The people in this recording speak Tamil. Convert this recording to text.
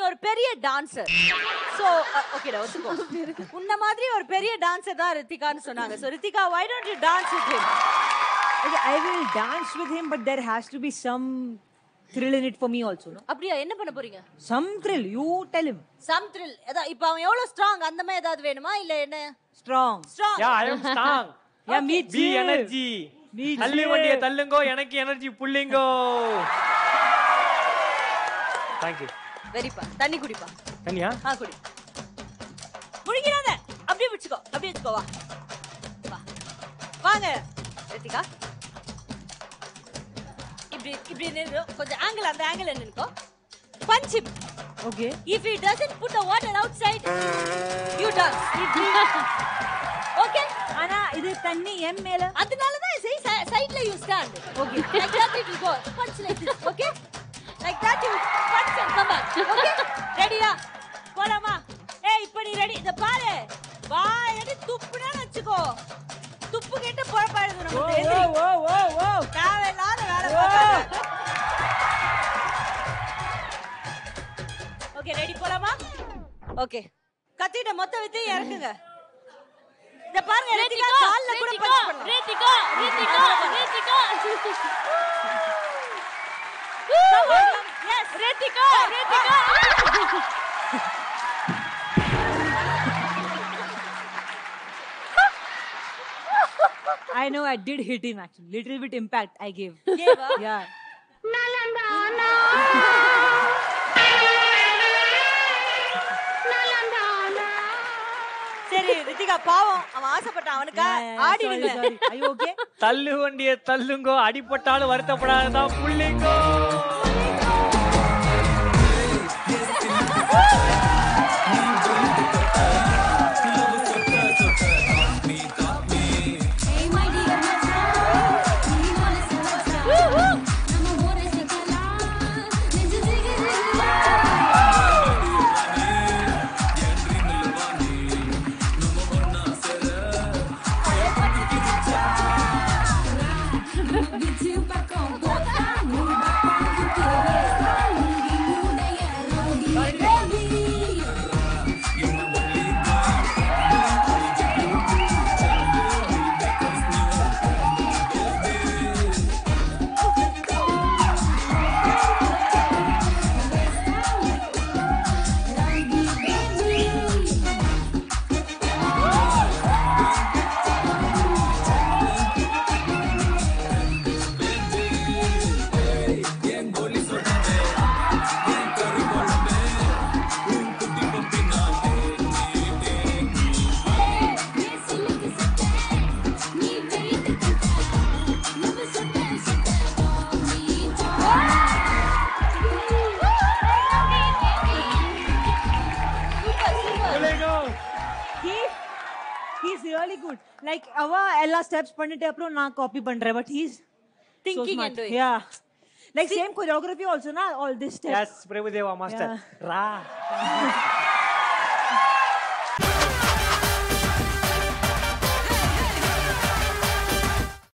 ஒரு பெரிய டான்சர். சோ ஓகேடா ஒத்துக்கோ. உன்ன மாதிரி ஒரு பெரிய டான்சர் தான் ரித்திகான்னு சொன்னாங்க. So Rithika, why don't you dance with him? Okay, I will dance with him, but there has to be some thrill in it for me also, no? அப்படியே என்ன பண்ண போறீங்க? Some thrill, you tell him. Some thrill. இப்போ அவன் எவ்வளவு ஸ்ட்ராங் அந்த மாதிரி ஏதாவது வேணுமா இல்ல என்ன? Strong. Yeah, I am strong. Yeah, me too. Be energy. தள்ளி வண்டியை தள்ளுங்கோ, எனக்கு எனர்ஜி புள்ளிங்கோ. Thank you. வெரிப்பா. தண்ணி குடிப்பா. தண்ணியா? குடி. முழுங்கிறாத. அப்படியே விச்சுக்கோ. அப்படியே விச்சுக்கோ வா. வா. வாங்க. ரித்திகா. இப்படி நின்னு கொஞ்சம் ஆங்கிள் அந்த ஆங்கிள் நின்னுக்கோ. Punch him. Okay. If he doesn't put the water outside, you dance. Okay? Ana, இது தண்ணி என் மேல. அதனால தான் சைடுல you stand. Okay. Like that it will go. Punch like this. Okay? Like that you punch and come back. Okay? Ready-யா? போலாமா? ஏய் இப்போ நீ ரெடி. இத பாரு. வா எடி துப்புனா வெச்சுக்கோ. துப்பு கேட்ட போறப்பாடுது நமக்கு. ஓ. தேவையில்லாத வேலை பார்க்காத. ஓகே ரெடி போலாமா? ஓகே. கத்திட்ட மொத்த வித்தையும் இறக்குங்க. இத பாருங்க ரித்திகா கால்ல கூட பஞ்ச் பண்ணு. Ritika. Yes, Rithika. I know I did hit him actually. Little bit impact I gave. Gave her? Yeah. சரி ரித்திகா பாவம் அவன் ஆசைப்பட்டான் அவனுக்கு ஆடிடுங்க. Are you okay? தள்ளு வண்டியை தள்ளுங்கோ, அடிபட்டாலும் வருத்தப்படாததான் புள்ளிங்கோ. He's really good. Like ava ella steps பண்ணிட்டு அப்புறம் நான் காப்பி பண்றேன், but he's thinking and doing. Yeah. Like same choreography also na, all this steps. Yes, Prabhudeva master. Ra.